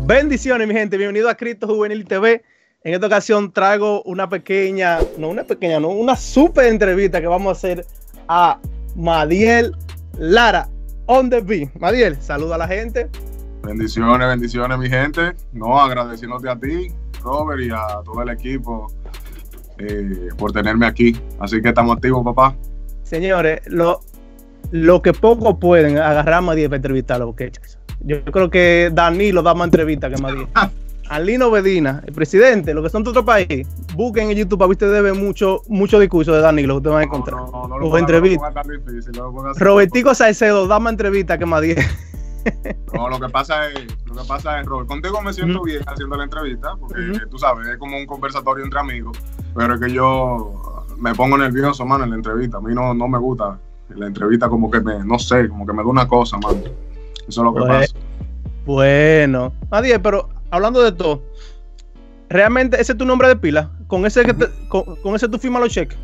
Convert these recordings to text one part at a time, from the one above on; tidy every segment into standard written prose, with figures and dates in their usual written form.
Bendiciones, mi gente. Bienvenido a Cristo Juvenil TV. En esta ocasión traigo una super entrevista que vamos a hacer a Madiel Lara on the beat. Madiel, saluda a la gente. Bendiciones, mi gente. No, agradeciéndote a ti, Robert, y a todo el equipo por tenerme aquí. Así que estamos activos, papá. Señores, lo que poco pueden agarrar a Madiel para entrevistarlo, porque yo creo que Danilo da más entrevista que Madiel. Alino Bedina, el presidente, lo que son de otro país, busquen en YouTube, a ustedes deben mucho discurso de Danilo que ustedes van a encontrar. No entrevistas. Robertico Salcedo da más entrevista que Madiel. No, lo que pasa es, Robert, contigo me siento bien haciendo la entrevista, porque tú sabes, es como un conversatorio entre amigos, pero es que yo me pongo nervioso, mano, en la entrevista. A mí no me gusta la entrevista, como que no sé, como que me da una cosa, mano. Eso es lo que pasa. Bueno, Madiel, pero hablando de todo, ¿realmente ese es tu nombre de pila? ¿Con ese con ese tú firmas los cheques?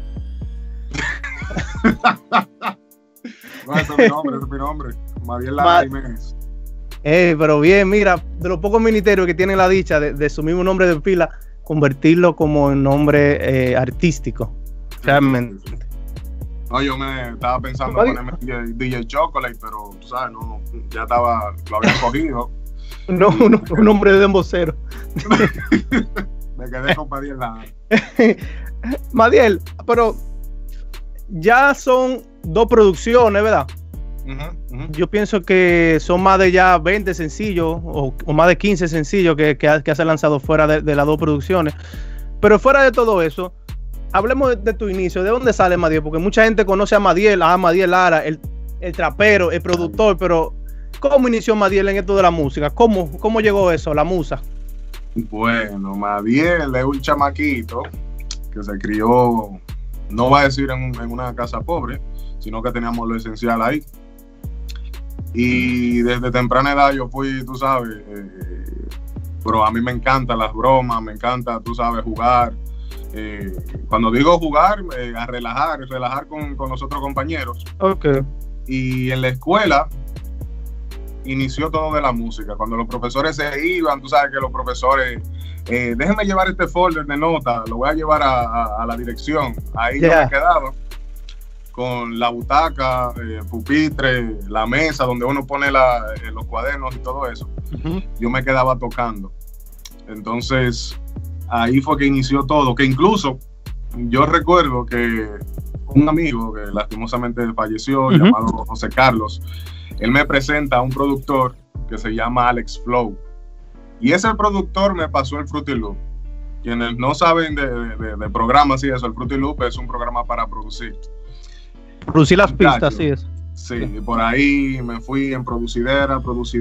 No, ese es mi nombre. Madiel Lara Jiménez. Pero bien, mira, de los pocos ministerios que tienen la dicha de su mismo nombre de pila, convertirlo como en nombre artístico. Realmente. No, yo me estaba pensando en ponerme DJ Chocolate, pero tú sabes, no, ya lo había cogido. No, un nombre de embocero. Me quedé con Madiel Lara. Madiel, pero ya son 2 producciones, ¿verdad? Yo pienso que son más de ya 20 sencillos o más de 15 sencillos que has lanzado fuera de las 2 producciones. Pero fuera de todo eso, hablemos de tu inicio. ¿De dónde sale Madiel? Porque mucha gente conoce a Madiel Lara, el trapero, el productor, pero ¿cómo inició Madiel en esto de la música? ¿Cómo llegó eso, la musa? Bueno, Madiel es un chamaquito que se crió, no va a decir en una casa pobre, sino que teníamos lo esencial ahí. Y desde temprana edad yo fui, tú sabes, pero a mí me encantan las bromas, me encanta, tú sabes, jugar. Cuando digo jugar, a relajar con los otros compañeros. Okay. Y en la escuela inició todo de la música. Cuando los profesores se iban, tú sabes que los profesores, déjenme llevar este folder de notas, lo voy a llevar a la dirección. Ahí yo me quedaba con la butaca, pupitre, la mesa donde uno pone los cuadernos y todo eso. Yo me quedaba tocando. Entonces, ahí fue que inició todo, que incluso yo recuerdo que un amigo que lastimosamente falleció, llamado José Carlos, él me presenta a un productor que se llama Alex Flow. Y ese productor me pasó el Fruity Loop. Quienes no saben de programas y eso, el Fruity Loop es un programa para producir. Producir las pistas, sí es. Sí, y por ahí me fui en producidera,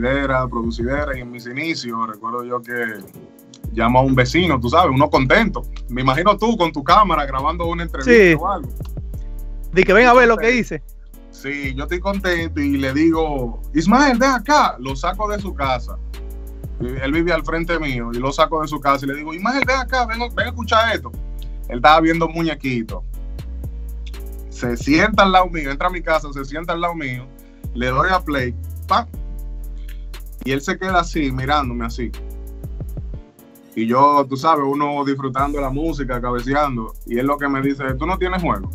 y en mis inicios recuerdo yo que llamo a un vecino, tú sabes, uno contento. Me imagino tú con tu cámara grabando una entrevista o algo. De que ven a ver lo que hice. Sí, yo estoy contento y le digo, Ismael, ven acá. Lo saco de su casa. Él vive al frente mío y lo saco de su casa y le digo, Ismael, ven acá, ven a escuchar esto. Él estaba viendo muñequitos. Se sienta al lado mío, entra a mi casa, se sienta al lado mío, le doy a play, ¡pam! Y él se queda así, mirándome así. Y yo, tú sabes, uno disfrutando de la música, cabeceando, y él lo que me dice, ¿tú no tienes juego?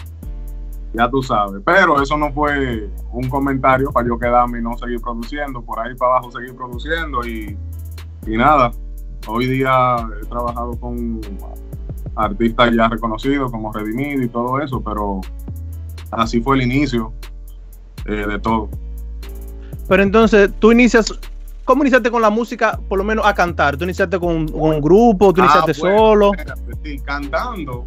Ya tú sabes, pero eso no fue un comentario para yo quedarme y no seguir produciendo, por ahí para abajo seguir produciendo y nada. Hoy día he trabajado con artistas ya reconocidos como Redimido y todo eso, pero así fue el inicio de todo. Pero entonces, ¿cómo iniciaste con la música, por lo menos a cantar? ¿Tú iniciaste con un grupo? ¿Tú iniciaste solo? Espérate, sí, cantando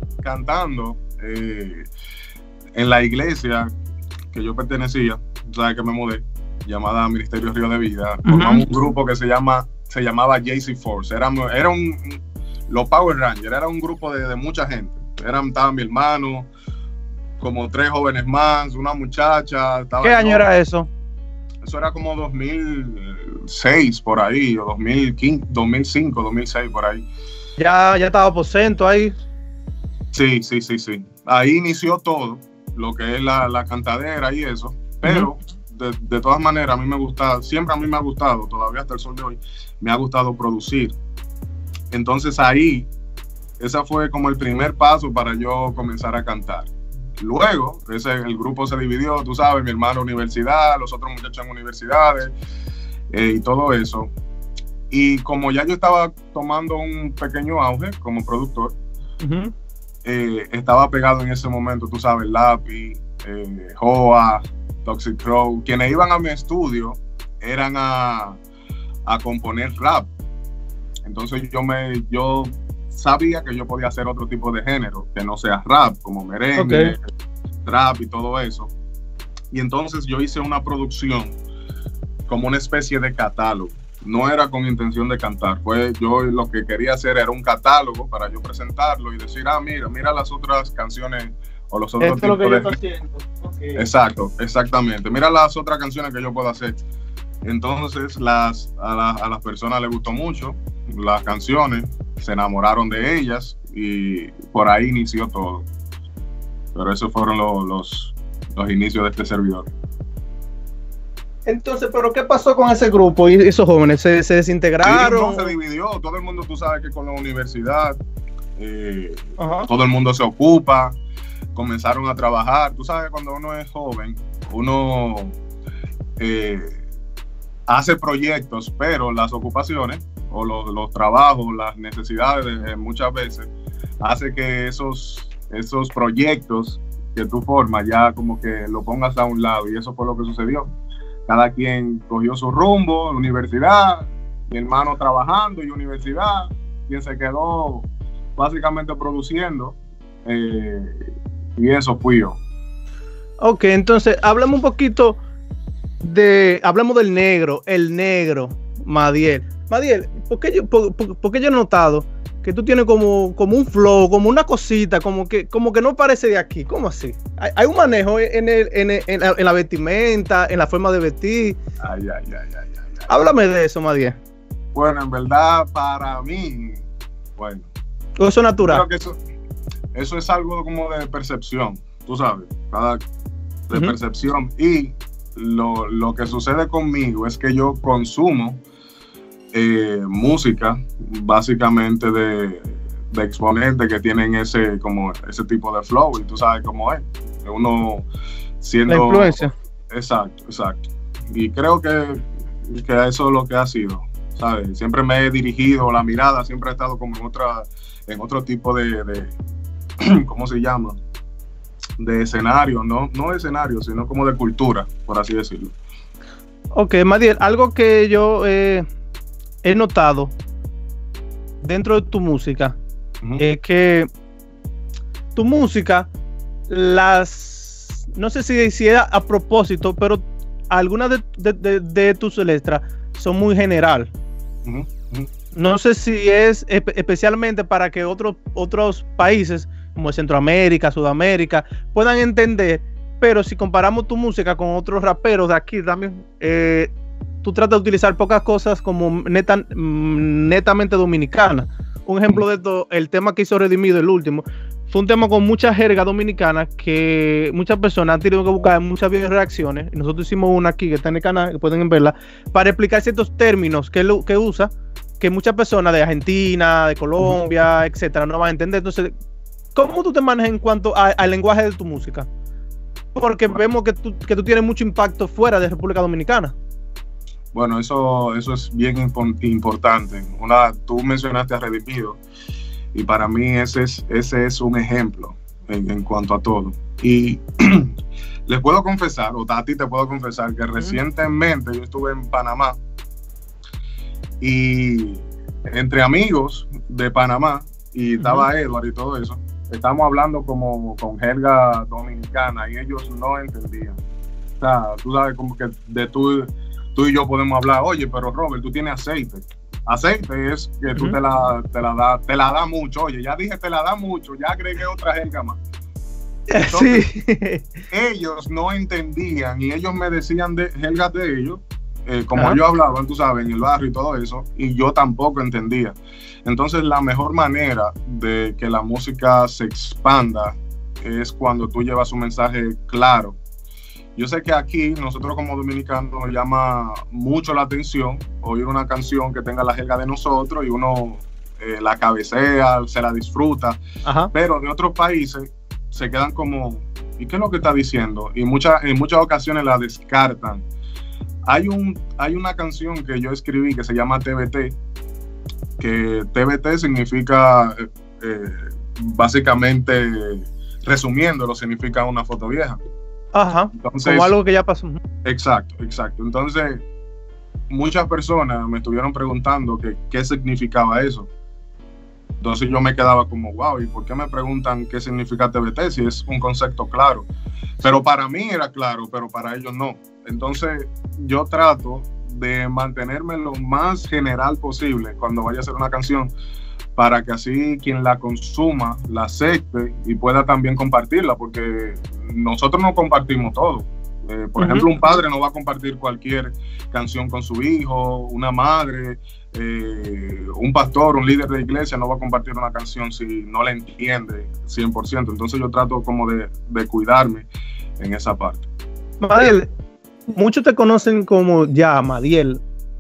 en la iglesia que yo pertenecía, sabes que me mudé, llamada Ministerio Río de Vida, formamos un grupo que se llamaba JC Force, era los Power Rangers, era un grupo de mucha gente, estaba mi hermano, como 3 jóvenes más, una muchacha. ¿Qué año era eso? Eso era como 2006 por ahí, o 2015, 2005, 2006 por ahí. Ya estaba aposento ahí. Sí. Ahí inició todo, lo que es la cantadera y eso. Pero de todas maneras, a mí me gusta, siempre a mí me ha gustado, todavía hasta el sol de hoy, me ha gustado producir. Entonces ahí, ese fue como el primer paso para yo comenzar a cantar. Luego, el grupo se dividió, tú sabes, mi hermano en universidad, los otros muchachos en universidades y todo eso. Y como ya yo estaba tomando un pequeño auge como productor, estaba pegado en ese momento, tú sabes, Lápiz, Joa, Toxic Crow, quienes iban a mi estudio eran a componer rap. Entonces yo sabía que yo podía hacer otro tipo de género, que no sea rap, como merengue, rap y todo eso. Y entonces yo hice una producción como una especie de catálogo. No era con intención de cantar, pues yo lo que quería hacer era un catálogo para yo presentarlo y decir, mira las otras canciones o los otros tipos de... Exacto, exactamente. Mira las otras canciones que yo puedo hacer. Entonces a las personas les gustó mucho las canciones, se enamoraron de ellas y por ahí inició todo. Pero esos fueron los inicios de este servidor. Entonces, ¿pero qué pasó con ese grupo y esos jóvenes? ¿Se desintegraron? Sí, no, se dividió. Todo el mundo, tú sabes que con la universidad todo el mundo se ocupa, comenzaron a trabajar. Tú sabes que cuando uno es joven, uno hace proyectos, pero las ocupaciones o los trabajos, las necesidades muchas veces hace que esos proyectos que tú formas ya como que lo pongas a un lado, y eso fue lo que sucedió. Cada quien cogió su rumbo, universidad, mi hermano trabajando y universidad, quien se quedó básicamente produciendo, y eso fui yo. Ok, entonces hablamos un poquito hablamos del negro, el negro, Madiel. Madiel, ¿por qué yo he notado que tú tienes como un flow, como una cosita, como que no parece de aquí? ¿Cómo así? Hay un manejo en la vestimenta, en la forma de vestir. Ay. Háblame de eso, Madiel. Bueno, en verdad, para mí, bueno. Eso es natural. Creo que eso es algo como de percepción, tú sabes, de percepción. Y lo que sucede conmigo es que yo consumo música básicamente de exponentes que tienen ese tipo de flow, y tú sabes cómo es uno siendo la influencia. Exacto, y creo que eso es lo que ha sido, ¿sabes? Siempre me he dirigido, la mirada siempre ha estado como en otro tipo de ¿cómo se llama? De escenario, no de escenario, sino como de cultura, por así decirlo. Ok, Madiel, algo que yo he notado dentro de tu música es que tu música, no sé si era a propósito, pero algunas de tus letras son muy general. No sé si es especialmente para que otros países como Centroamérica, Sudamérica puedan entender, pero si comparamos tu música con otros raperos de aquí también, tú tratas de utilizar pocas cosas como netamente dominicanas. Un ejemplo de esto, el tema que hizo Redimido, el último, fue un tema con mucha jerga dominicana que muchas personas han tenido que buscar muchas videos reacciones, y nosotros hicimos una aquí que está en el canal, que pueden verla, para explicar ciertos términos que usa, que muchas personas de Argentina, de Colombia, etcétera, no van a entender. Entonces, ¿cómo tú te manejas en cuanto al lenguaje de tu música? Porque vemos que tú tienes mucho impacto fuera de República Dominicana. Bueno, eso es bien importante. Tú mencionaste a Redimido, y para mí ese es un ejemplo en cuanto a todo. Y les puedo confesar, o a ti te puedo confesar, que recientemente yo estuve en Panamá, y entre amigos de Panamá, y estaba Edward y todo eso, estamos hablando como con jerga dominicana, y ellos no entendían. O sea, tú sabes, como que tú y yo podemos hablar, oye, pero Robert, tú tienes aceite. Aceite es que tú te la da mucho. Oye, ya dije te la da mucho, ya agregué otra jerga más. Entonces, sí. Ellos no entendían, y ellos me decían de jergas de ellos, como ellos hablaban, tú sabes, en el barrio y todo eso, y yo tampoco entendía. Entonces, la mejor manera de que la música se expanda es cuando tú llevas un mensaje claro yo sé que aquí nosotros como dominicanos nos llama mucho la atención oír una canción que tenga la jerga de nosotros y uno la cabecea, se la disfruta. Ajá. Pero de otros países se quedan como, ¿y qué es lo que está diciendo? Y en muchas ocasiones la descartan. Hay una canción que yo escribí que se llama TBT, que TBT significa, básicamente, resumiéndolo, significa una foto vieja. Ajá, entonces, como algo que ya pasó. Exacto. Entonces, muchas personas me estuvieron preguntando qué significaba eso. Entonces yo me quedaba como, wow, ¿y por qué me preguntan qué significa TBT si es un concepto claro? Pero para mí era claro, pero para ellos no. Entonces yo trato de mantenerme lo más general posible cuando vaya a hacer una canción, para que así quien la consuma la acepte y pueda también compartirla, porque nosotros no compartimos todo. Por ejemplo, un padre no va a compartir cualquier canción con su hijo, una madre, un pastor, un líder de iglesia no va a compartir una canción si no la entiende 100%. Entonces yo trato como de cuidarme en esa parte. Madiel, muchos te conocen como ya Madiel,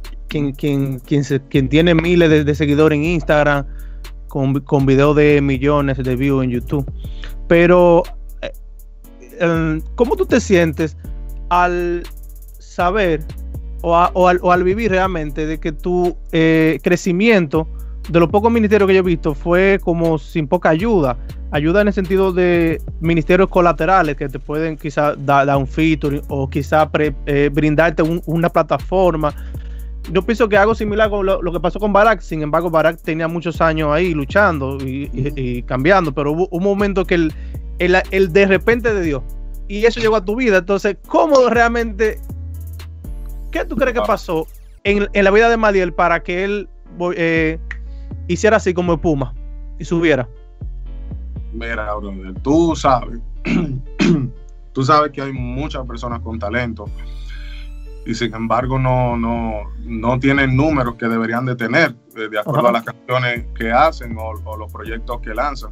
quien tiene miles de seguidores en Instagram, con videos de millones de views en YouTube. Pero, ¿cómo tú te sientes al saber o al vivir realmente de que tu crecimiento de los pocos ministerios que yo he visto fue como sin poca ayuda en el sentido de ministerios colaterales que te pueden quizás dar un feature o quizás brindarte una plataforma? Yo pienso que algo similar con lo que pasó con Barack. Sin embargo, Barack tenía muchos años ahí luchando y cambiando, pero hubo un momento que el de repente de Dios, y eso llegó a tu vida. Entonces, ¿cómo realmente, qué tú crees que pasó en la vida de Madiel para que él hiciera así como espuma y subiera? Mira, brother, tú sabes que hay muchas personas con talento y sin embargo no tienen números que deberían de tener de acuerdo a las canciones que hacen o los proyectos que lanzan.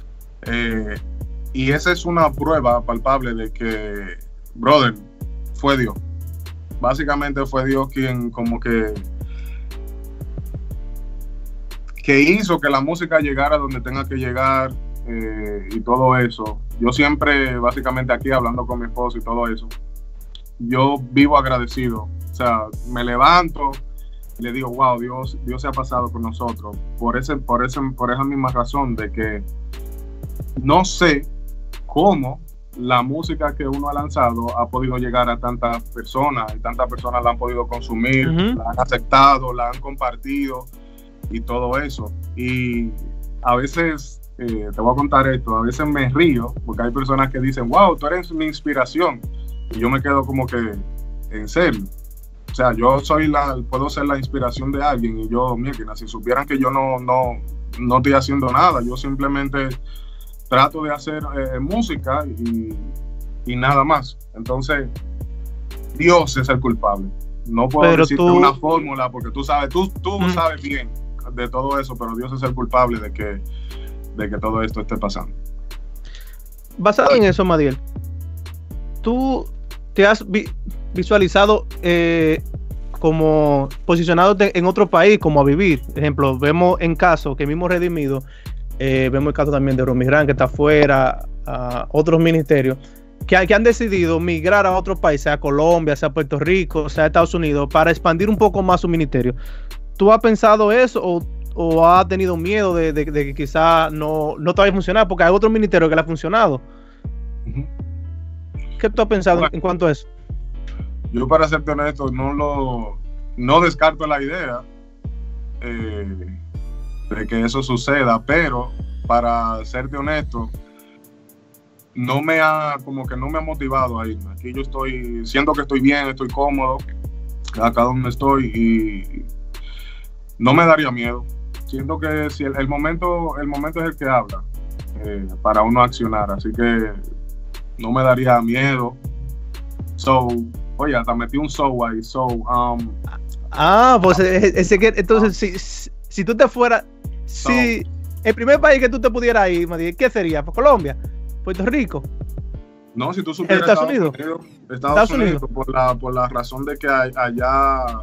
Y esa es una prueba palpable de que, brother, fue Dios. Básicamente fue Dios quien como que hizo que la música llegara donde tenga que llegar, y todo eso. Yo siempre, básicamente aquí hablando con mi esposo y todo eso, yo vivo agradecido. O sea, me levanto y le digo, wow, Dios se ha pasado con nosotros. Por esa misma razón de que no sé cómo la música que uno ha lanzado ha podido llegar a tantas personas y tantas personas la han podido consumir, la han aceptado, la han compartido y todo eso. Y a veces, te voy a contar esto, a veces me río porque hay personas que dicen, wow, tú eres mi inspiración. Y yo me quedo como que, en serio. O sea, yo puedo ser la inspiración de alguien y yo, mira, si supieran que yo no estoy haciendo nada, yo simplemente trato de hacer música y nada más. Entonces, Dios es el culpable. No puedo decirte una fórmula porque tú sabes bien de todo eso, pero Dios es el culpable de que todo esto esté pasando. Basado en eso, Madiel, ¿tú te has visualizado como posicionándote en otro país, como a vivir? Por ejemplo, vemos en caso que mismo Redimido, vemos el caso también de Romirán, que está afuera, a otros ministerios que han decidido migrar a otro país, sea Colombia, sea Puerto Rico, sea Estados Unidos, para expandir un poco más su ministerio. ¿Tú has pensado eso o has tenido miedo de que quizás no te vaya a funcionar? Porque hay otro ministerio que le ha funcionado. ¿Qué tú has pensado en cuanto a eso? Yo, para serte honesto, no descarto la idea de que eso suceda, pero para serte honesto, no me ha motivado a irme. Aquí yo siento que estoy bien, estoy cómodo acá donde estoy y no me daría miedo. Siento que si el momento es el que habla para uno accionar, así que no me daría miedo. Oye, hasta metí un ahí. Pues entonces si tú te fueras, si el primer país que tú te pudieras ir, ¿qué sería? ¿Pues Colombia? ¿Puerto Rico? No, si tú supieras, Estados Unidos, por la razón de que allá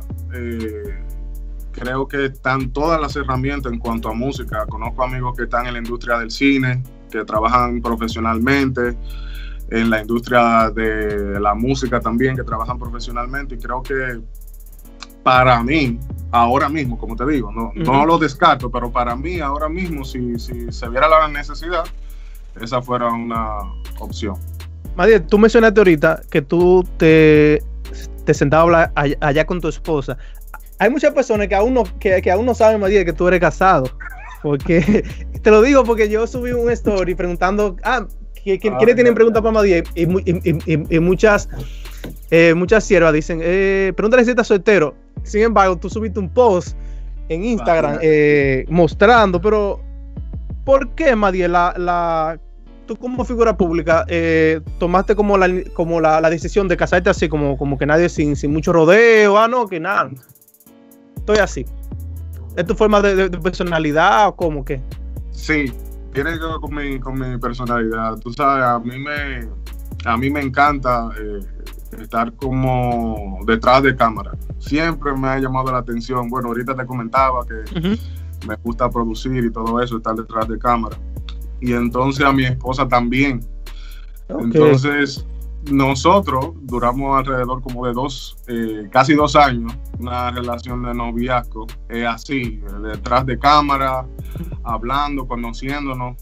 creo que están todas las herramientas en cuanto a música. Conozco amigos que están en la industria del cine, que trabajan profesionalmente, en la industria de la música también, que trabajan profesionalmente, y creo que para mí, ahora mismo, como te digo, no lo descarto, pero para mí ahora mismo, si se viera la necesidad, esa fuera una opción. Madiel, tú mencionaste ahorita que tú te sentabas a hablar allá con tu esposa. Hay muchas personas que aún no saben, Madiel, que tú eres casado. Porque te lo digo porque yo subí un story preguntando, ¿quiénes tienen preguntas para Madiel? Y muchas siervas dicen, pregúntale si está soltero. Sin embargo, tú subiste un post en Instagram mostrando, pero ¿por qué, Madiel, tú como figura pública tomaste como la decisión de casarte así, como que nadie sin mucho rodeo? No, que nada, estoy así. ¿Es tu forma de personalidad o cómo que? Sí, tiene que ver con mi personalidad. Tú sabes, a mí me encanta estar como detrás de cámara. Siempre me ha llamado la atención. Bueno, ahorita te comentaba que me gusta producir y todo eso, estar detrás de cámara. Y entonces a mi esposa también. Okay. Entonces nosotros duramos alrededor como de casi 2 años, una relación de noviazgo, así, detrás de cámara, hablando, conociéndonos.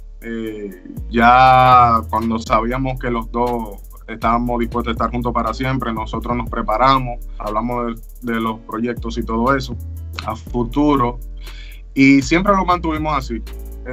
Ya cuando sabíamos que los dos estábamos dispuestos a estar juntos para siempre, nosotros nos preparamos, hablamos de los proyectos y todo eso a futuro, y siempre lo mantuvimos así,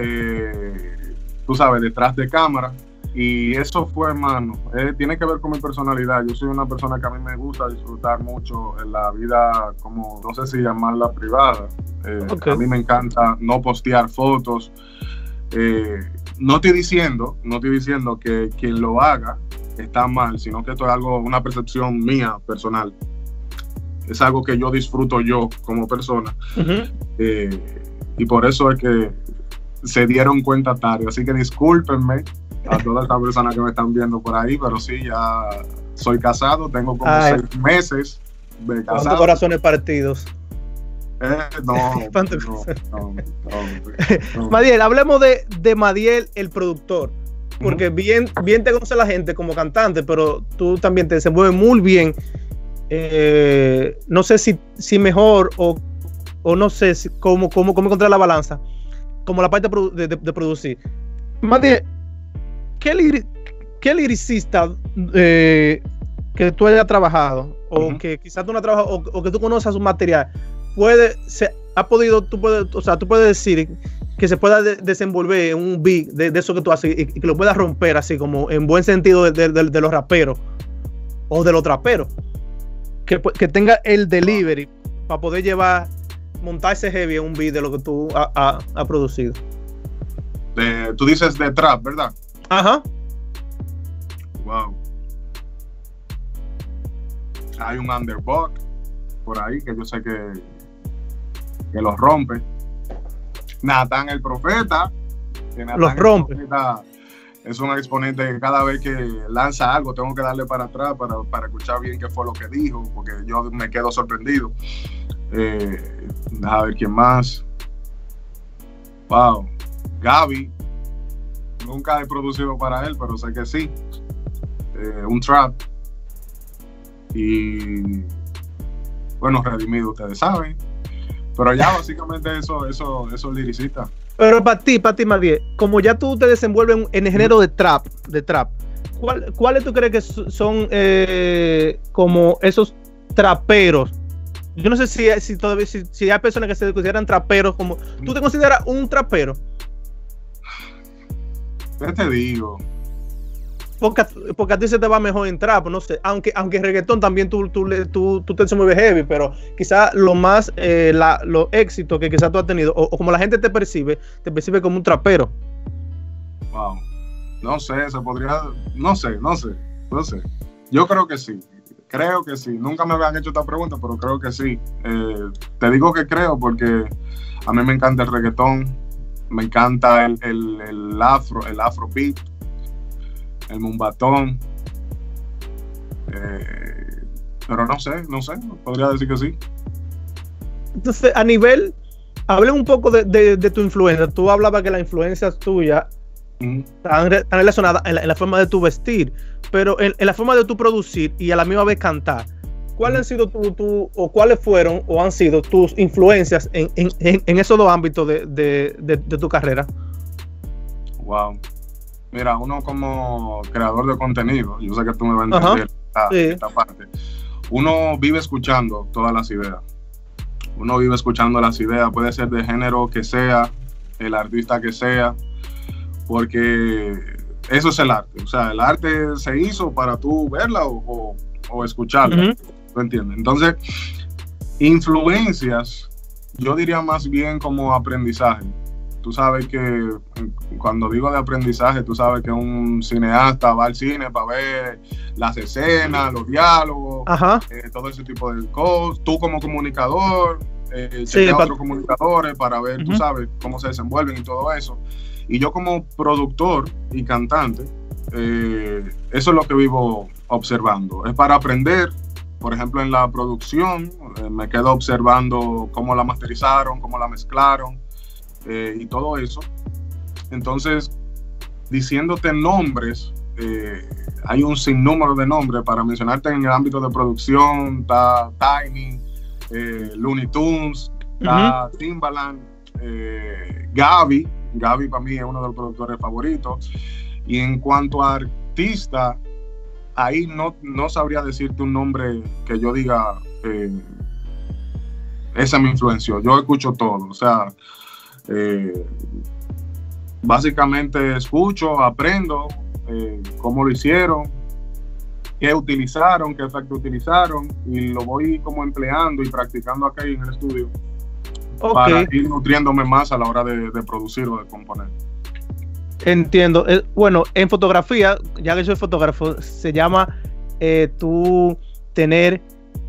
tú sabes, detrás de cámara. Y eso fue, hermano, tiene que ver con mi personalidad. Yo soy una persona que a mí me gusta disfrutar mucho en la vida, como no sé si llamarla privada. Okay. A mí me encanta no postear fotos. No estoy diciendo que quien lo haga está mal, sino que esto es una percepción mía personal. Es algo que yo disfruto yo como persona. Y por eso es que se dieron cuenta tarde. Así que discúlpenme a todas estas personas que me están viendo por ahí, pero sí, ya soy casado, tengo como 6 meses de casado. ¿Cuántos corazones partidos? No. Madiel, hablemos de Madiel, el productor, porque bien te conoce la gente como cantante, pero tú también te desenvuelves muy bien. No sé si mejor o no sé cómo encontrar la balanza, como la parte de producir. Madiel, ¿qué liricista que tú hayas trabajado o que quizás tú no has trabajado o que tú conozcas su material tú puedes decir que se pueda desenvolver en un beat de eso que tú haces y que lo puedas romper así como en buen sentido de los raperos o de los traperos, que tenga el delivery para poder montarse heavy en un beat de lo que tú has producido? Tú dices de trap, ¿verdad? Ajá. Wow. Hay un Underdog por ahí que yo sé que los rompe. Nathan el Profeta. Los rompe. Es un exponente que cada vez que lanza algo tengo que darle para atrás para escuchar bien qué fue lo que dijo, porque yo me quedo sorprendido. A ver quién más. Wow. Gaby. Nunca he producido para él, pero sé que sí. Un trap. Y bueno, Redimido, ustedes saben. Pero ya básicamente eso es liricista. Pero para ti, Madiel, como ya tú te desenvuelves en el género de trap, ¿cuáles tú crees que son como esos traperos? Yo no sé si todavía si hay personas que se consideran traperos, como ¿tú te consideras un trapero? ¿Qué te digo? Porque a ti se te va mejor en trap, no sé, aunque en reggaetón también tú te desenvuelves heavy, pero quizás lo más, los éxitos que quizás tú has tenido, o como la gente te percibe como un trapero. Wow, no sé, se podría, no sé. Yo creo que sí, nunca me habían hecho esta pregunta, pero creo que sí. Te digo que creo porque a mí me encanta el reggaetón, me encanta el afrobeat, el mumbatón, Pero no sé, podría decir que sí. Entonces, a nivel, hablemos un poco de tu influencia. Tú hablabas que las influencias tuyas están relacionadas en la forma de tu vestir, pero en la forma de tu producir y a la misma vez cantar. ¿Cuáles han sido o cuáles fueron o han sido tus influencias en esos dos ámbitos de tu carrera? Wow. Mira, uno como creador de contenido, yo sé que tú me vas a entender esta parte. Uno vive escuchando todas las ideas. Puede ser de género que sea, el artista que sea, porque eso es el arte. O sea, el arte se hizo para tú verla o escucharla. ¿Tú entiendes? Entonces, influencias, yo diría más bien como aprendizaje. Tú sabes que cuando digo de aprendizaje, tú sabes que un cineasta va al cine para ver las escenas, los diálogos, todo ese tipo de cosas. Tú como comunicador, chequea a otros comunicadores para ver, tú sabes, cómo se desenvuelven y todo eso. Y yo como productor y cantante, eso es lo que vivo observando. Es para aprender. Por ejemplo, en la producción, me quedo observando cómo la masterizaron, cómo la mezclaron y todo eso. Entonces, diciéndote nombres, hay un sinnúmero de nombres para mencionarte en el ámbito de producción. Está Tiny, Looney Tunes, está Timbaland, Gaby para mí es uno de los productores favoritos. Y en cuanto a artista, ahí no sabría decirte un nombre que yo diga, esa me influenció. Yo escucho todo, o sea, básicamente escucho, aprendo cómo lo hicieron, qué utilizaron, qué efecto utilizaron, y lo voy como empleando y practicando acá en el estudio para ir nutriéndome más a la hora de producir o de componer. Entiendo. Bueno, en fotografía, ya que soy fotógrafo, se llama tú tener,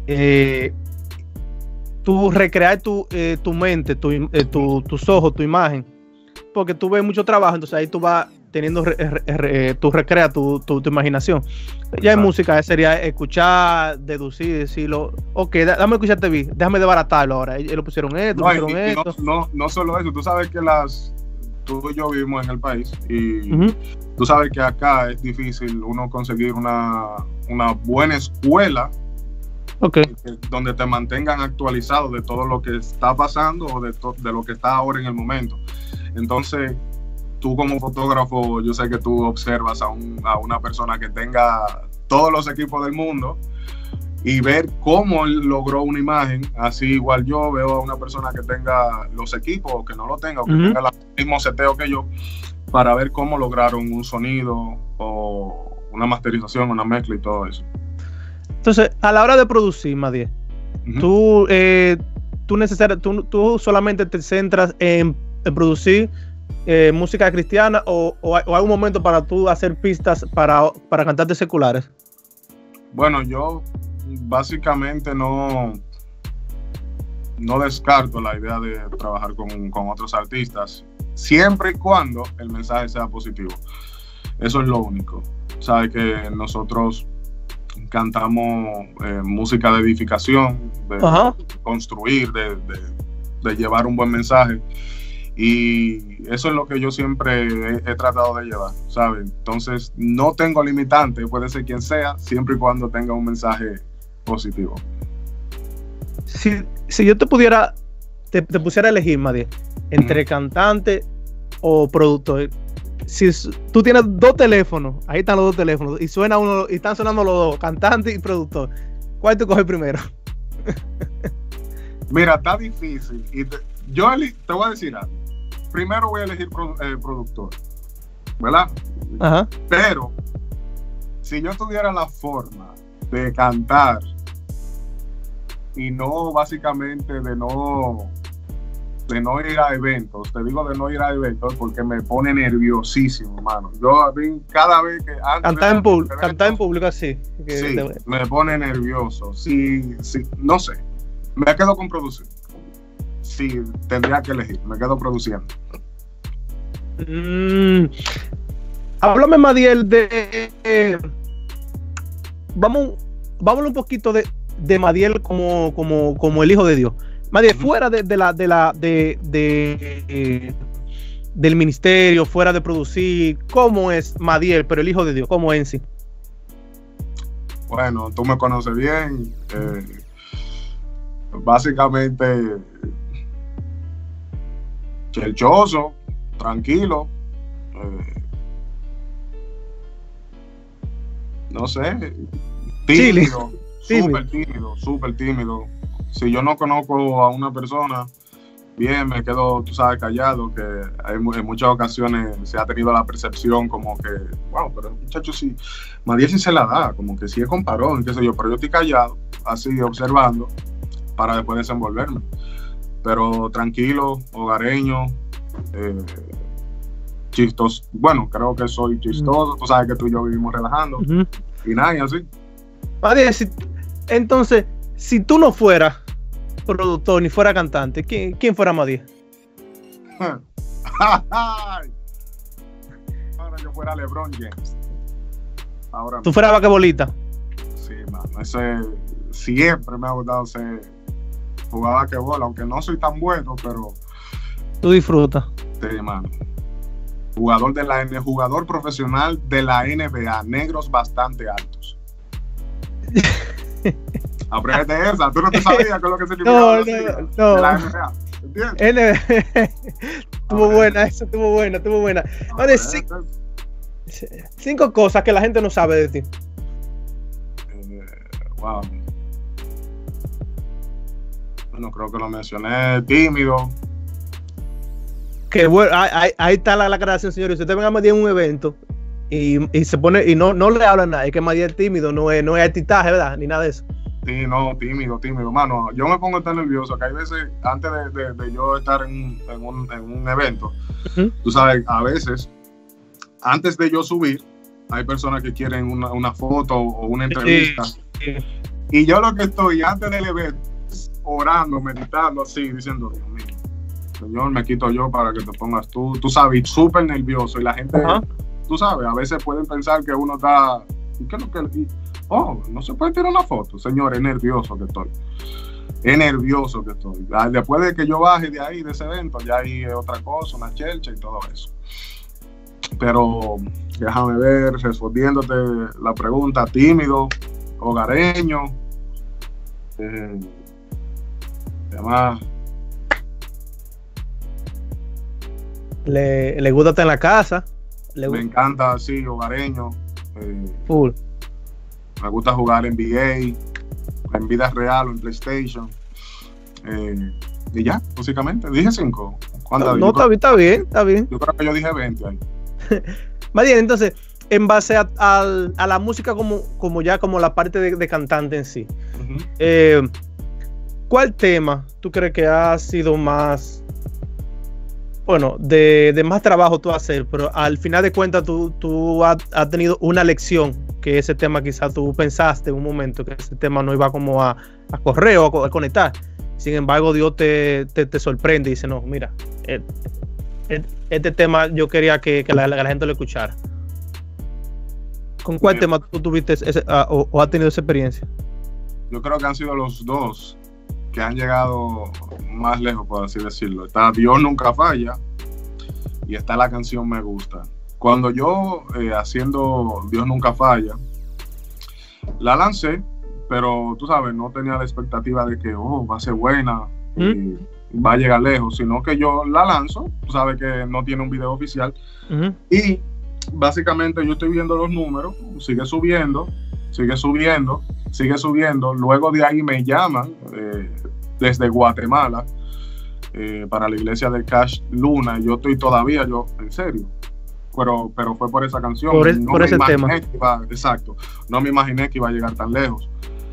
tú recrear tu mente, tus ojos, tu imagen, porque tú ves mucho trabajo, entonces ahí tú vas teniendo, tú recreas tu imaginación. Ya en música sería escuchar, deducir, decirlo, ok, dame escucharte bien, déjame desbaratarlo ahora, ellos lo pusieron esto, no solo eso, tú sabes que tú y yo vivimos en el país y tú sabes que acá es difícil uno conseguir una buena escuela donde te mantengan actualizado de todo lo que está pasando o de lo que está ahora en el momento. Entonces, tú como fotógrafo, yo sé que tú observas a una persona que tenga todos los equipos del mundo y ver cómo él logró una imagen. Así igual yo veo a una persona que tenga los equipos o que no lo tenga, o que tenga el mismo seteo que yo, para ver cómo lograron un sonido o una masterización, una mezcla y todo eso. Entonces, a la hora de producir, Madiel, tú solamente te centras en producir música cristiana o hay un momento para tú hacer pistas para cantantes seculares. Bueno, yo básicamente no descarto la idea de trabajar con otros artistas, siempre y cuando el mensaje sea positivo. Eso es lo único. Sabes que nosotros cantamos música de edificación, de construir, de llevar un buen mensaje. Y eso es lo que yo siempre he tratado de llevar, ¿sabes? Entonces, no tengo limitante, puede ser quien sea, siempre y cuando tenga un mensaje positivo. Si yo te pusiera a elegir, Madiel, entre cantante o productor, si tú tienes dos teléfonos, ahí están los dos teléfonos, y suena uno, y están sonando los dos, cantante y productor, ¿cuál tú coges primero? Mira, está difícil. Y yo te voy a decir algo. Primero voy a elegir productor, ¿verdad? Pero si yo tuviera la forma de cantar y no, básicamente, de no ir a eventos, te digo de no ir a eventos porque me pone nerviosísimo, hermano. Yo a mí, cada vez que cantar en público así, sí, me pone nervioso. Sí, no sé, me quedo con producir. Sí, tendría que elegir, me quedo produciendo. Háblame, Madiel, de vamos vamos un poquito de Madiel como el hijo de Dios. Madiel, fuera del ministerio, fuera de producir, ¿cómo es Madiel, pero el hijo de Dios? ¿Cómo es en sí? Bueno, tú me conoces bien. Básicamente, chelchoso, tranquilo. No sé, tímido, súper tímido. Si yo no conozco a una persona, bien, me quedo, tú sabes, callado, que en muchas ocasiones se ha tenido la percepción como que, wow, pero el muchacho sí, Madiel sí se la da, como que sí es comparón, qué sé yo, pero yo estoy callado, así, observando, para después desenvolverme. Pero tranquilo, hogareño, chistoso. Bueno, creo que soy chistoso, tú sabes que tú y yo vivimos relajando, y nada, y así. Madiel, entonces, si tú no fueras productor ni fuera cantante, ¿quién fuera Madiel? Ahora yo fuera LeBron James. Ahora ¿tú fueras basquetbolista? Sí, mano, ese siempre me ha gustado ser jugar basquetbol, aunque no soy tan bueno, pero tú disfrutas. Sí, mano. Jugador profesional de la NBA, negros bastante altos. Aprende esa, tú no te sabías con lo que significaba no. De la NBA, ¿entiendes? Estuvo buena. Vale, 5 cosas que la gente no sabe de ti. Wow. Bueno, creo que lo mencioné, tímido. Que bueno, ahí está la aclaración, señores. Si usted venga a Madiel en un evento y se pone y no le habla a nadie, es que Madiel es tímido, no es artistaje, ¿verdad? Ni nada de eso. Sí, no, tímido, mano. Yo me pongo tan nervioso que hay veces, antes de yo estar en un evento, tú sabes, a veces, antes de yo subir, hay personas que quieren una foto o una entrevista. Sí. Y yo lo que estoy antes del evento, orando, meditando, así, diciendo, Dios mío, Señor, me quito yo para que te pongas tú. Tú sabes, súper nervioso. Y la gente, tú sabes, a veces pueden pensar que uno está... ¿Qué es lo que...? No se puede tirar una foto. Señor, es nervioso que estoy. Después de que yo baje de ahí, de ese evento, ya hay otra cosa, una chelcha y todo eso. Pero déjame ver, respondiéndote la pregunta, tímido, hogareño, además... Le gusta estar en la casa. Me encanta, sí, hogareño. Full. Me gusta jugar NBA, en vida real o en PlayStation. Y ya, básicamente. Dije 5. Está bien. Yo creo que yo dije 20 ahí. Madiel, entonces, en base a la música como la parte de cantante en sí, ¿cuál tema tú crees que ha sido más... Bueno, de más trabajo tú hacer, pero al final de cuentas tú has tenido una lección, que ese tema quizás tú pensaste en un momento que ese tema no iba como a correr o a conectar. Sin embargo, Dios te sorprende y dice, no, mira, este tema yo quería que la gente lo escuchara. ¿Con cuál tema tú tuviste o has tenido esa experiencia? Yo creo que han sido los dos que han llegado más lejos, por así decirlo. Está Dios Nunca Falla y está la canción Me Gusta. Cuando yo haciendo Dios Nunca Falla, la lancé, pero tú sabes, no tenía la expectativa de que va a ser buena y va a llegar lejos, sino que yo la lanzo, tú sabes que no tiene un video oficial, y básicamente yo estoy viendo los números, sigue subiendo, luego de ahí me llaman desde Guatemala para la iglesia de Cash Luna, y yo estoy todavía, en serio, pero fue por esa canción, por ese tema. Exacto, no me imaginé que iba a llegar tan lejos,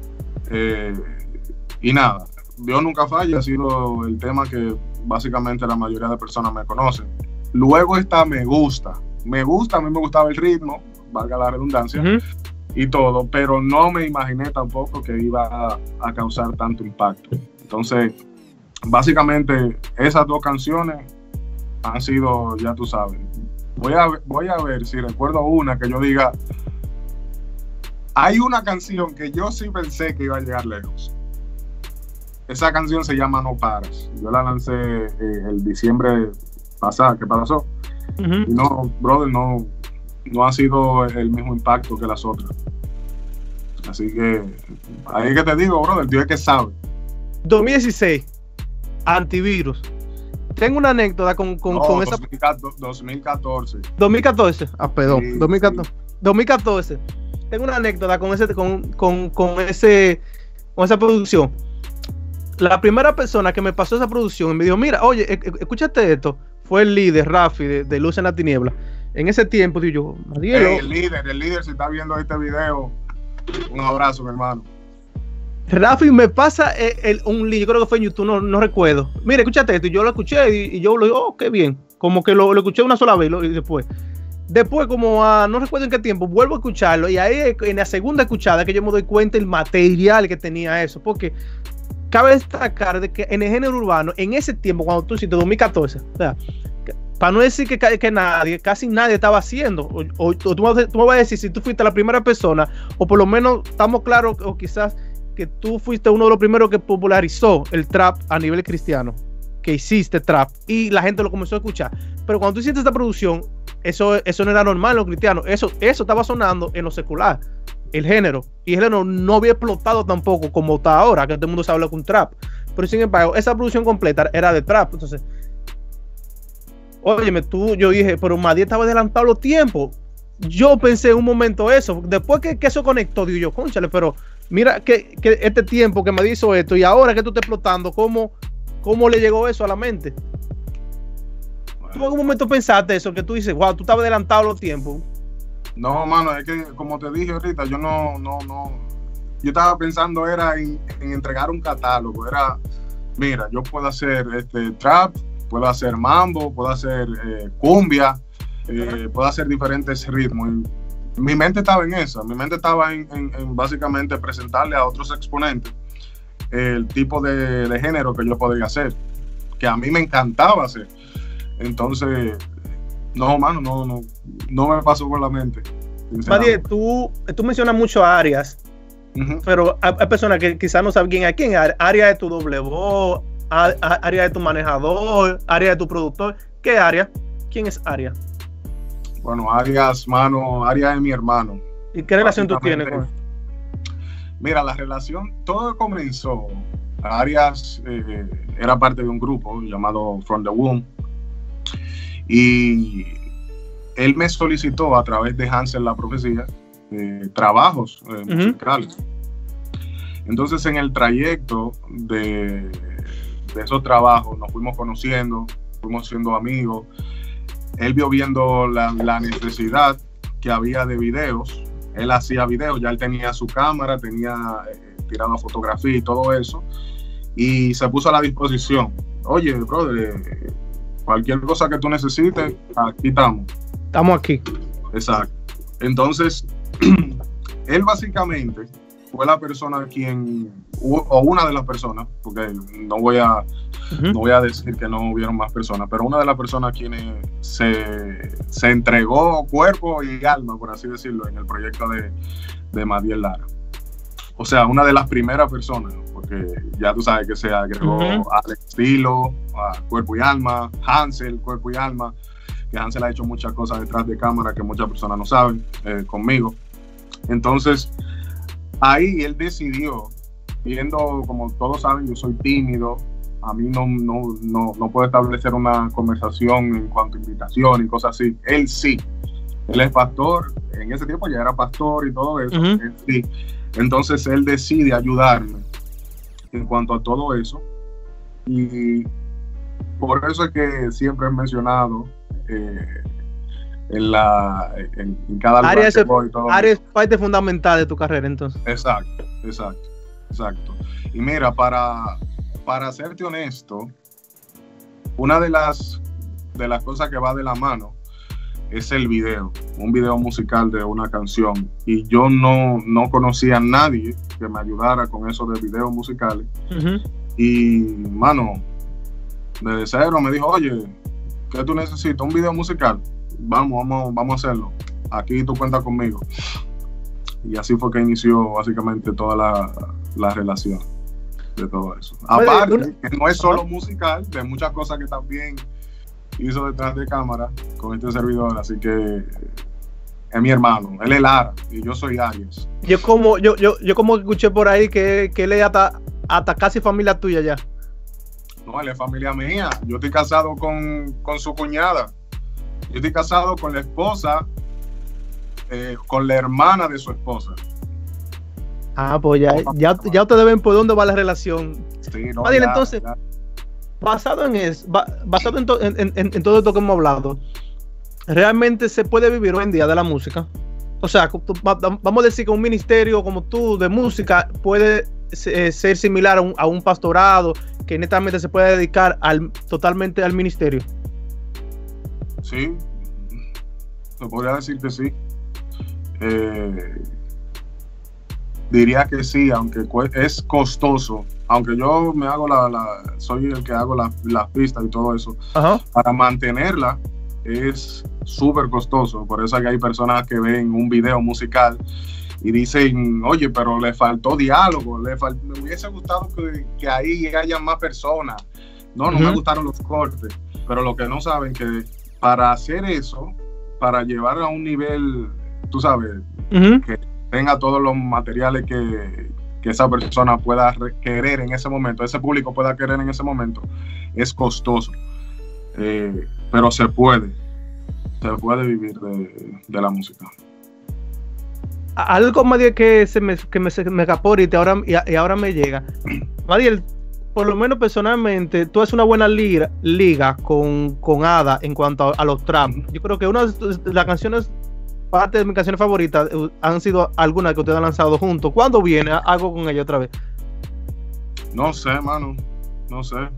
y nada, Dios Nunca Falla ha sido el tema que básicamente la mayoría de personas me conocen. Luego está Me Gusta, a mí me gustaba el ritmo, valga la redundancia, y todo, pero no me imaginé tampoco que iba a causar tanto impacto. Entonces, básicamente, esas dos canciones han sido, ya tú sabes. Voy a ver si recuerdo una que yo diga, Hay una canción que yo sí pensé que iba a llegar lejos. Esa canción se llama No Paras. Yo la lancé el diciembre pasado, que pasó. Y no, brother, no ha sido el mismo impacto que las otras. Así que, ahí que te digo, brother, el tío es que sabe. 2016, antivirus. Tengo una anécdota con esa. 2014. 2014. Ah, perdón. Sí, 2014. sí. 2014. Tengo una anécdota con esa producción. La primera persona que me pasó esa producción y me dijo, mira, oye, escúchate esto, fue el líder, Rafi, de Luz en la Tiniebla. En ese tiempo, digo yo, Marielo. El líder, si está viendo este video, un abrazo, mi hermano. Rafi me pasa un link, yo creo que fue en YouTube, no recuerdo. Mira, escúchate esto, y yo lo escuché y yo lo digo, oh, qué bien. Como que lo escuché una sola vez y después como no recuerdo en qué tiempo, vuelvo a escucharlo y ahí en la segunda escuchada que yo me doy cuenta el material que tenía eso, porque cabe destacar de que en el género urbano, en ese tiempo, cuando tú hiciste 2014, o sea, para no decir que casi nadie estaba haciendo, o tú me vas a decir si tú fuiste la primera persona, o por lo menos estamos claros, o quizás que tú fuiste uno de los primeros que popularizó el trap a nivel cristiano, que hiciste trap, y la gente lo comenzó a escuchar. Pero cuando tú hiciste esta producción, eso no era normal en los cristianos, eso estaba sonando en lo secular, el género, y el género no había explotado tampoco como está ahora, que todo el mundo se habla con trap, pero sin embargo, esa producción completa era de trap. Entonces, óyeme, yo dije, pero Madiel estaba adelantado los tiempos. Yo pensé en un momento eso, después que eso conectó, digo yo, cónchale, pero mira que este tiempo que me hizo esto, y ahora que tú estás explotando, ¿cómo le llegó eso a la mente? Bueno. ¿Tú en algún momento pensaste eso, que tú dices, wow, tú estabas adelantado los tiempos? No, mano, es que como te dije ahorita, yo yo estaba pensando era en entregar un catálogo, mira, yo puedo hacer trap, puedo hacer mambo, puedo hacer cumbia, puedo hacer diferentes ritmos. Mi mente estaba en eso, mi mente estaba en básicamente presentarle a otros exponentes el tipo de género que yo podía hacer, que a mí me encantaba hacer. Entonces, no, mano, no me pasó por la mente. Madiel, tú mencionas mucho áreas, pero hay personas que quizás no saben quién es área de tu doble voz, área de tu manejador, área de tu productor. ¿Qué área? ¿Quién es área? Bueno, Arias, mano, Arias es mi hermano. ¿Y qué relación tú tienes con él? Mira, la relación, todo comenzó. Arias era parte de un grupo llamado From the Womb. Y él me solicitó a través de Hansel La Profecía trabajos musicales. Entonces, en el trayecto de esos trabajos nos fuimos conociendo, fuimos siendo amigos. Él vio viendo la necesidad que había de videos. Él hacía videos, ya él tenía su cámara, tiraba fotografía y todo eso. Y se puso a la disposición. Oye, brother, cualquier cosa que tú necesites, aquí estamos. Estamos aquí. Exacto. Entonces, él básicamente fue la persona o una de las personas, porque no voy a decir que no hubieron más personas, pero una de las personas quienes se entregó cuerpo y alma, por así decirlo, en el proyecto de Madiel Lara. O sea, una de las primeras personas, porque ya tú sabes que se agregó Alex Stilo, a Cuerpo y Alma, Hansel, Cuerpo y Alma, que Hansel ha hecho muchas cosas detrás de cámara que muchas personas no saben, conmigo. Entonces, ahí él decidió, viendo, como todos saben, yo soy tímido, a mí no puedo establecer una conversación en cuanto a invitación y cosas así. Él sí, él es pastor, en ese tiempo ya era pastor y todo eso, él sí. Entonces él decide ayudarme en cuanto a todo eso, y por eso es que siempre he mencionado en cada lugar que voy, área es parte fundamental de tu carrera, entonces. Exacto. Y mira, para serte honesto, una de las cosas que va de la mano es el video, un video musical de una canción, y yo no conocía a nadie que me ayudara con eso de videos musicales. Y mano, desde cero me dijo, oye, ¿qué tú necesitas? ¿Un video musical? Vamos a hacerlo, aquí tú cuentas conmigo. Y así fue que inició básicamente toda la relación de todo eso. Aparte, que no es solo musical, de muchas cosas que también hizo detrás de cámara con este servidor, así que es mi hermano, él es Lara y yo soy Aries. Yo como escuché por ahí que él es hasta casi familia tuya ya. No, él es familia mía. Yo estoy casado con su cuñada. Yo estoy casado con la esposa, con la hermana de su esposa. Ah, pues ya ustedes ven por dónde va la relación. Sí, no, Madiel, entonces, basado en eso, basado en todo esto que hemos hablado, ¿realmente se puede vivir hoy en día de la música? O sea, vamos a decir que un ministerio como tú de música puede ser similar a un pastorado que netamente se puede dedicar totalmente al ministerio. Sí, se podría decir que sí. Diría que sí, aunque es costoso, aunque yo me hago soy el que hago las pistas y todo eso. Ajá. Para mantenerla es súper costoso. Por eso es que hay personas que ven un video musical y dicen, oye, pero le faltó diálogo, me hubiese gustado que ahí haya más personas. No me gustaron los cortes, pero lo que no saben que para hacer eso, para llevar a un nivel, tú sabes, que tenga todos los materiales que esa persona pueda querer en ese momento, ese público pueda querer en ese momento, es costoso. Pero se puede vivir de la música. Algo, Madiel, que me escapó ahorita ahora me llega. Madiel, por lo menos personalmente, tú haces una buena liga con Ada en cuanto a los trap. Yo creo que una de las canciones, parte de mis canciones favoritas, han sido algunas que ustedes han lanzado juntos. ¿Cuándo viene algo con ella otra vez? No sé, mano. No sé,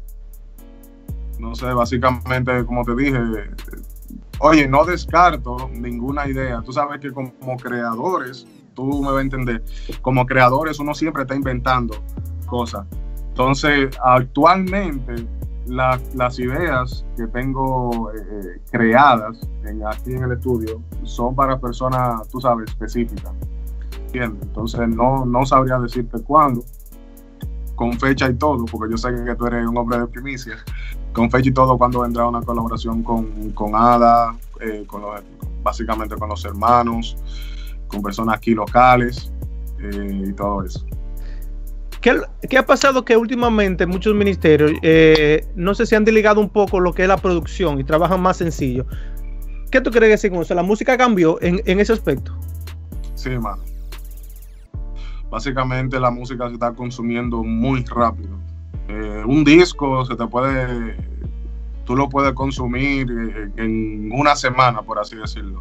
básicamente, como te dije, oye, no descarto ninguna idea. Tú sabes que como creadores, tú me vas a entender, como creadores uno siempre está inventando cosas. Entonces, actualmente, las ideas que tengo creadas aquí en el estudio son para personas, tú sabes, específicas. ¿Entiendes? Entonces, no sabría decirte cuándo, con fecha y todo, porque yo sé que tú eres un hombre de primicia, con fecha y todo, cuando vendrá una colaboración con Ada, básicamente con los hermanos, con personas aquí locales y todo eso. ¿Qué ha pasado? Que últimamente muchos ministerios no sé si han delegado un poco lo que es la producción y trabajan más sencillo. ¿Qué tú crees que sí con eso? ¿La música cambió en ese aspecto? Sí, mano. Básicamente la música se está consumiendo muy rápido. Un disco tú lo puedes consumir en una semana, por así decirlo.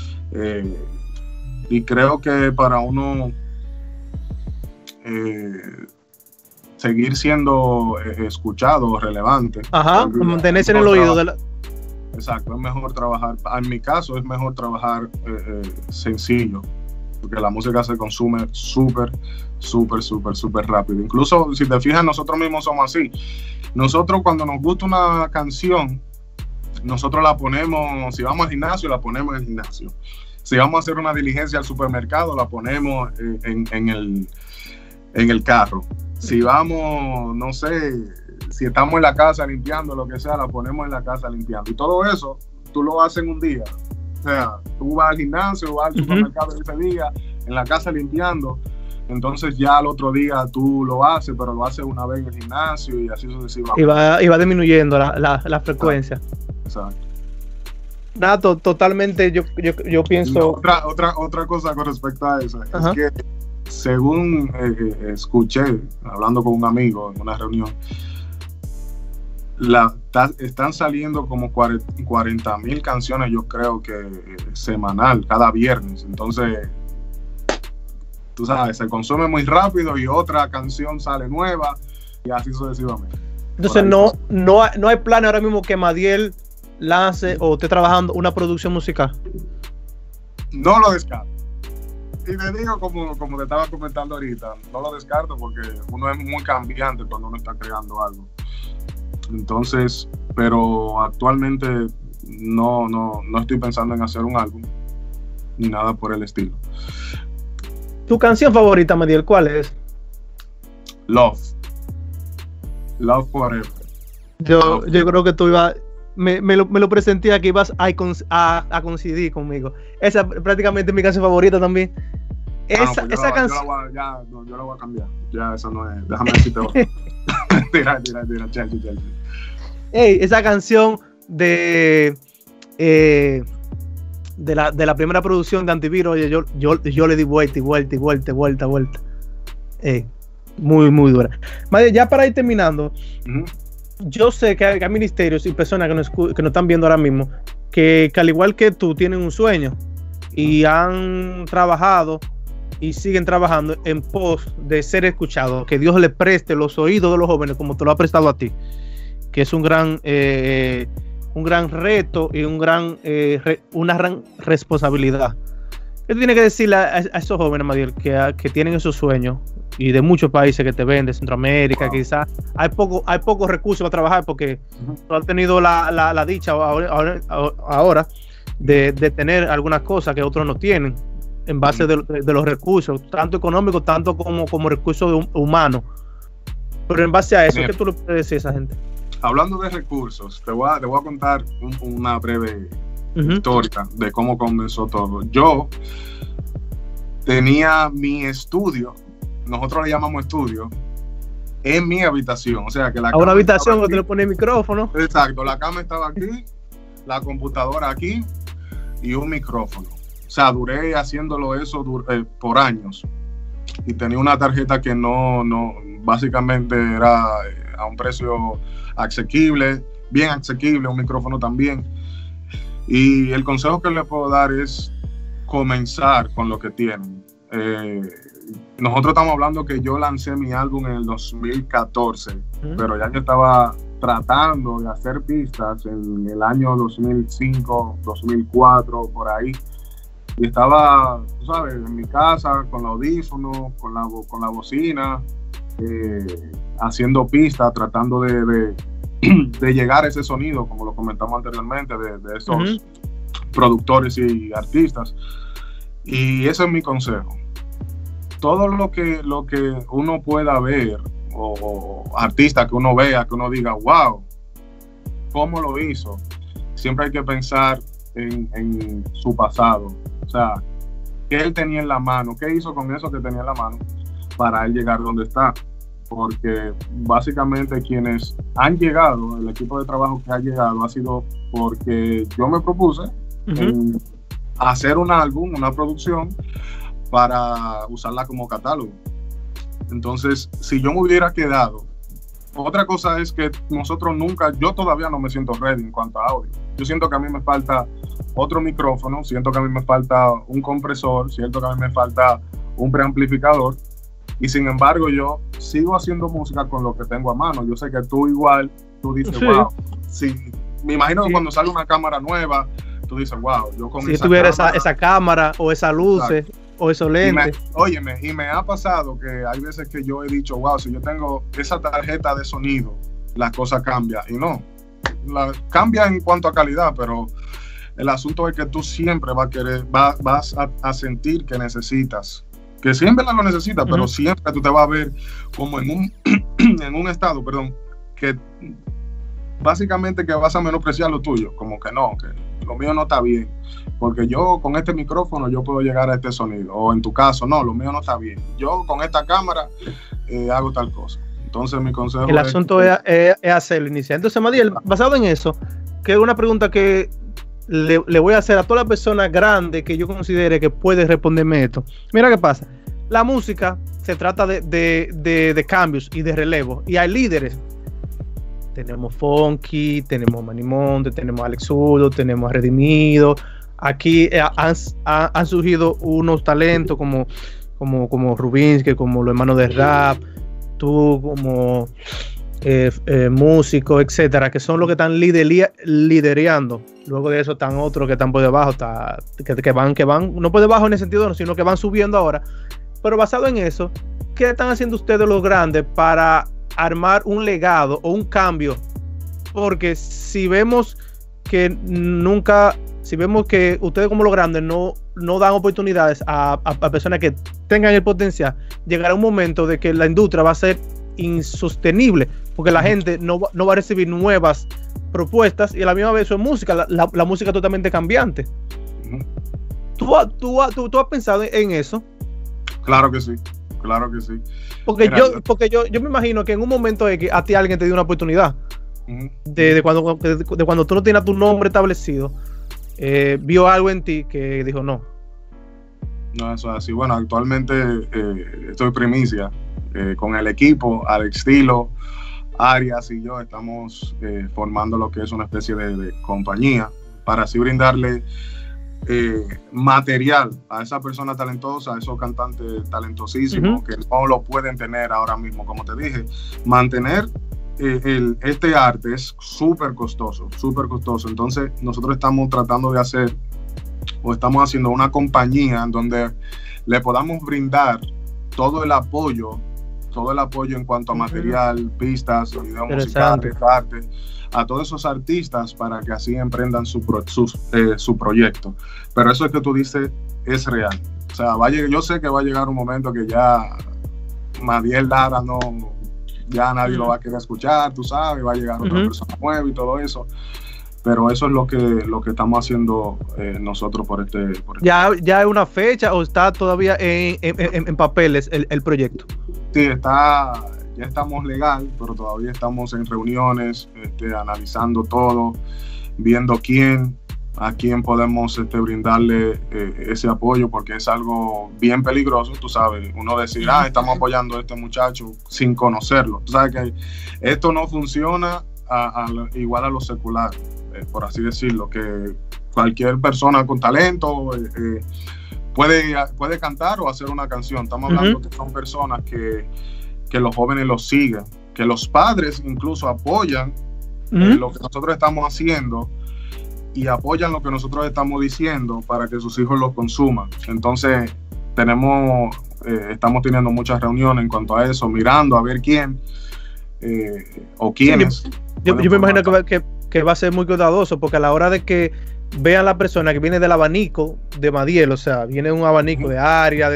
Y creo que para uno seguir siendo escuchado, relevante. Ajá, mantenerse en el oído de la... Exacto, es mejor trabajar, en mi caso es mejor trabajar sencillo, porque la música se consume súper rápido. Incluso si te fijas, nosotros mismos somos así. Nosotros cuando nos gusta una canción, nosotros la ponemos, si vamos al gimnasio, la ponemos en el gimnasio. Si vamos a hacer una diligencia al supermercado, la ponemos en el carro. Si vamos, no sé, si estamos en la casa limpiando, lo que sea, la ponemos en la casa limpiando. Y todo eso, tú lo haces en un día. O sea, tú vas al gimnasio, vas al supermercado ese día, en la casa limpiando. Entonces ya al otro día tú lo haces, pero lo haces una vez en el gimnasio y así sucesivamente. Y va disminuyendo la frecuencia. Exacto. Nada, totalmente yo pienso... Otra cosa con respecto a eso, es que según escuché, hablando con un amigo en una reunión, están saliendo como 40,000 canciones, yo creo que semanal, cada viernes. Entonces, tú sabes, se consume muy rápido y otra canción sale nueva y así sucesivamente. Entonces no hay plan ahora mismo que Madiel lance o esté trabajando una producción musical. No lo descarto. Y te digo, como te estaba comentando ahorita, no lo descarto porque uno es muy cambiante cuando uno está creando algo. Entonces, pero actualmente no estoy pensando en hacer un álbum ni nada por el estilo. ¿Tu canción favorita, Madiel, cuál es? Love Forever. Yo creo que tú ibas, me lo presentía que ibas a coincidir conmigo. Esa es prácticamente mi canción favorita también. Esa canción. Yo la voy a cambiar. Ya, esa no es. Déjame decirte otra. Tira, Chelsea. Ey, esa canción de la primera producción de Antivirus, oye, yo le di vuelta. Muy, muy dura. Madre, ya para ir terminando, yo sé que hay ministerios y personas que nos están viendo ahora mismo, que al igual que tú, tienen un sueño y han trabajado y siguen trabajando en pos de ser escuchados, que Dios le preste los oídos de los jóvenes como te lo ha prestado a ti, que es un gran reto y una gran responsabilidad. ¿Qué tiene que decirle a esos jóvenes, Madiel, que tienen esos sueños, y de muchos países que te ven, de Centroamérica? Wow. Quizás hay pocos recursos para trabajar, porque tú has tenido la dicha ahora de tener algunas cosas que otros no tienen, en base de los recursos, tanto económicos, tanto como recursos humanos. Pero en base a eso, ¿qué tú le puedes decir a esa gente? Hablando de recursos, te voy a contar una breve histórica de cómo comenzó todo. Yo tenía mi estudio, nosotros le llamamos estudio, en mi habitación. O sea que la una habitación donde le pone el micrófono. Exacto, la cama estaba aquí, la computadora aquí y un micrófono. O sea, duré haciéndolo eso por años. Y tenía una tarjeta que no básicamente era a un precio asequible, bien asequible, un micrófono también. Y el consejo que les puedo dar es comenzar con lo que tienen. Nosotros estamos hablando que yo lancé mi álbum en el 2014, pero ya yo estaba tratando de hacer pistas en el año 2005, 2004, por ahí. Y estaba, tú sabes, en mi casa con el audífono, con la bocina, haciendo pistas, tratando de llegar a ese sonido, como lo comentamos anteriormente, de esos productores y artistas. Y ese es mi consejo. Todo lo que uno pueda ver, o artistas que uno vea, que uno diga, wow, ¿cómo lo hizo? Siempre hay que pensar en su pasado. O sea, ¿qué él tenía en la mano? ¿Qué hizo con eso que tenía en la mano para él llegar donde está? Porque básicamente quienes han llegado, el equipo de trabajo que ha llegado, ha sido porque yo me propuse en hacer un álbum, una producción, para usarla como catálogo. Entonces, si yo me hubiera quedado, otra cosa es que yo todavía no me siento ready en cuanto a audio. Yo siento que a mí me falta otro micrófono, siento que a mí me falta un compresor, siento que a mí me falta un preamplificador, y sin embargo yo sigo haciendo música con lo que tengo a mano. Yo sé que tú igual, tú dices, wow, sí, me imagino que cuando sale una cámara nueva, tú dices, wow, yo con si tuviera esa cámara o esas luces, o esos lentes. Y me ha pasado que hay veces que yo he dicho, wow, si yo tengo esa tarjeta de sonido, las cosas cambian. Y no, cambia en cuanto a calidad, pero el asunto es que tú siempre vas a sentir que necesitas, que siempre lo necesitas, pero siempre tú te vas a ver como en un estado, que básicamente que vas a menospreciar lo tuyo, como que no, que lo mío no está bien, porque yo con este micrófono yo puedo llegar a este sonido, o en tu caso, no, lo mío no está bien, yo con esta cámara hago tal cosa. Entonces mi consejo el asunto es hacerlo iniciar. Entonces, Madiel, basado en eso, que es una pregunta que le voy a hacer a toda la persona grande que yo considere que puede responderme esto. Mira qué pasa, la música se trata de cambios y de relevo, y hay líderes. Tenemos Funky, tenemos Manimonte, tenemos Alex Zurdo, tenemos Redimido. Aquí han surgido unos talentos como Rubinsky, como los hermanos de rap, tú como músicos, etcétera, que son los que están lidereando. Luego de eso están otros que están por debajo, que van, no por debajo en el sentido, sino que van subiendo ahora. Pero basado en eso, ¿qué están haciendo ustedes los grandes para armar un legado o un cambio? Porque si vemos que nunca si vemos que ustedes como los grandes no dan oportunidades a personas que tengan el potencial, llegará un momento de que la industria va a ser insostenible, porque la gente no va a recibir nuevas propuestas, y a la misma vez su música, la música totalmente cambiante. ¿Tú has pensado en eso? Claro que sí, claro que sí. Porque yo me imagino que en un momento de que a ti alguien te dio una oportunidad, de cuando tú no tienes tu nombre establecido, vio algo en ti que dijo no. No, eso es así. Bueno, actualmente estoy primicia con el equipo, Alex Stilo, Arias y yo estamos formando lo que es una especie de compañía para así brindarle material a esa persona talentosa, a esos cantantes talentosísimos que no lo pueden tener ahora mismo. Como te dije, mantener este arte es súper costoso, súper costoso. Entonces nosotros estamos tratando de hacer, o estamos haciendo una compañía en donde le podamos brindar todo el apoyo en cuanto a material, pistas, videos musicales, arte, a todos esos artistas para que así emprendan su proyecto. Pero eso que tú dices es real. O sea, yo sé que va a llegar un momento que ya Madiel Lara ya nadie lo va a querer escuchar, tú sabes, va a llegar otra persona nueva y todo eso. Pero eso es lo que estamos haciendo nosotros por este. ¿Ya hay una fecha o está todavía en papeles el proyecto? Sí, ya estamos legal, pero todavía estamos en reuniones, analizando todo, viendo a quién podemos brindarle ese apoyo, porque es algo bien peligroso, tú sabes, uno decir, estamos apoyando a este muchacho sin conocerlo. Tú sabes que esto no funciona igual a lo secular, por así decirlo, que cualquier persona con talento puede cantar o hacer una canción. Estamos hablando que son personas que los jóvenes los siguen, que los padres incluso apoyan lo que nosotros estamos haciendo y apoyan lo que nosotros estamos diciendo para que sus hijos lo consuman. Entonces estamos teniendo muchas reuniones en cuanto a eso, mirando a ver quién o quiénes. Yo me imagino que va a ser muy cuidadoso, porque a la hora de que vean la persona que viene del abanico de Madiel, o sea, viene un abanico de área,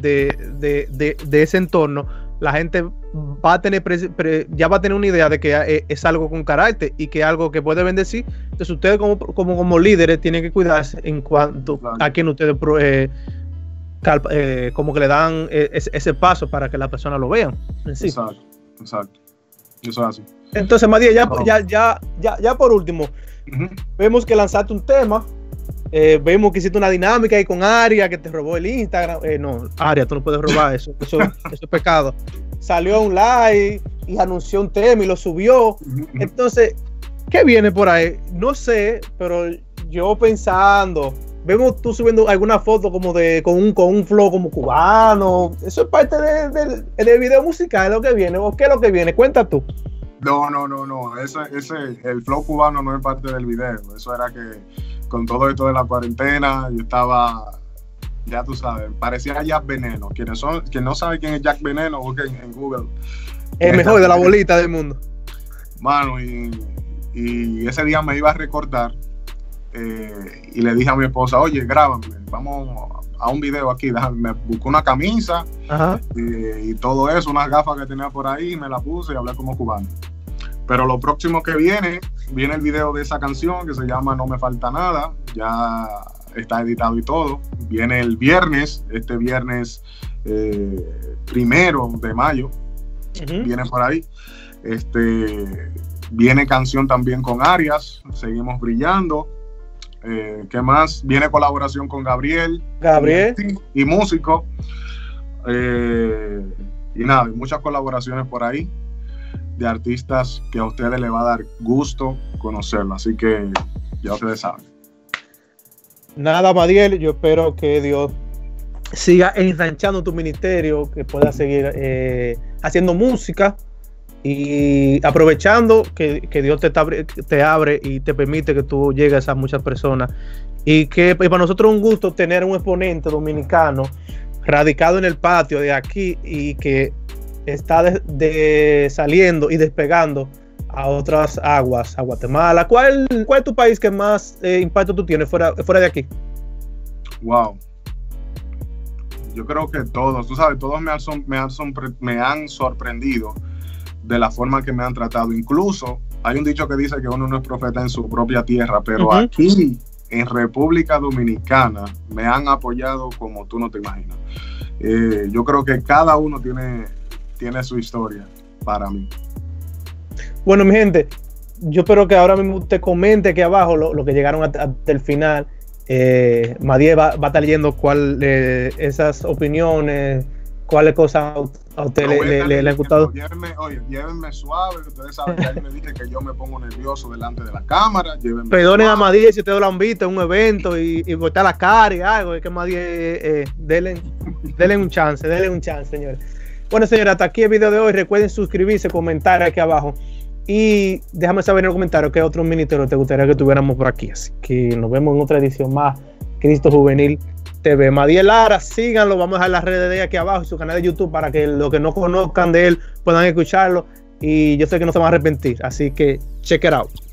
de ese entorno, la gente va a tener ya va a tener una idea de que es algo con carácter y que es algo que puede bendecir. Entonces ustedes como líderes tienen que cuidarse en cuanto a quien ustedes como que le dan ese paso para que las personas lo vean. Sí. Exacto. Eso es así. Entonces, Madiel, ya por último, vemos que lanzaste un tema, vemos que hiciste una dinámica ahí con Aria, que te robó el Instagram. No, Aria, tú no puedes robar eso es pecado. Salió a un live y anunció un tema y lo subió. Entonces, ¿qué viene por ahí? No sé, pero yo pensando, vemos tú subiendo alguna foto como con un flow como cubano. Eso es parte del video musical, lo que viene. ¿O qué es lo que viene? Cuenta tú. No. El flow cubano no es parte del video. Eso era que con todo esto de la cuarentena, yo estaba, ya tú sabes, parecía Jack Veneno. Quien no sabe quién es Jack Veneno, busquen en Google. El mejor de la bolita del mundo. Mano, y ese día me iba a recortar. Y le dije a mi esposa, oye, grábame, vamos a un video aquí. Me busqué una camisa y todo eso, unas gafas que tenía por ahí, me la puse y hablé como cubano. Pero lo próximo que viene el video de esa canción que se llama No Me Falta Nada. Ya está editado y todo. Viene el viernes, este viernes 1 de mayo. Viene por ahí. Viene canción también con Arias, Seguimos Brillando. ¿Qué más? Viene colaboración con Gabriel y músico. Y nada, muchas colaboraciones por ahí de artistas que a ustedes les va a dar gusto conocerlo. Así que ya ustedes saben. Nada, Madiel, yo espero que Dios siga ensanchando tu ministerio, que puedas seguir haciendo música y aprovechando que Dios te abre y te permite que tú llegues a muchas personas, y que para nosotros es un gusto tener un exponente dominicano radicado en el patio de aquí y que está saliendo y despegando a otras aguas, a Guatemala. ¿Cuál es tu país que más impacto tú tienes fuera de aquí? Wow. Yo creo que todos, tú sabes, todos me han sorprendido de la forma que me han tratado. Incluso hay un dicho que dice que uno no es profeta en su propia tierra, pero aquí en República Dominicana me han apoyado como tú no te imaginas. Yo creo que cada uno tiene su historia para mí. Bueno, mi gente, yo espero que ahora mismo usted comente aquí abajo lo que llegaron hasta el final. Madiel va a estar leyendo esas opiniones, cuáles cosas a usted le han gustado. Llévenme suave, ustedes saben que ahí me dije que yo me pongo nervioso delante de la cámara. Perdonen a Madiel si ustedes lo han visto en un evento y botar la cara y algo. Es que Madiel, denle un chance, señores. Bueno, señores, hasta aquí el video de hoy. Recuerden suscribirse, comentar aquí abajo. Y déjame saber en los comentarios qué otros ministerios te gustaría que tuviéramos por aquí. Así que nos vemos en otra edición más. Cristo Juvenil TV. Madiel Lara, síganlo. Vamos a dejar las redes de aquí abajo y su canal de YouTube para que los que no conozcan de él puedan escucharlo. Y yo sé que no se van a arrepentir. Así que check it out.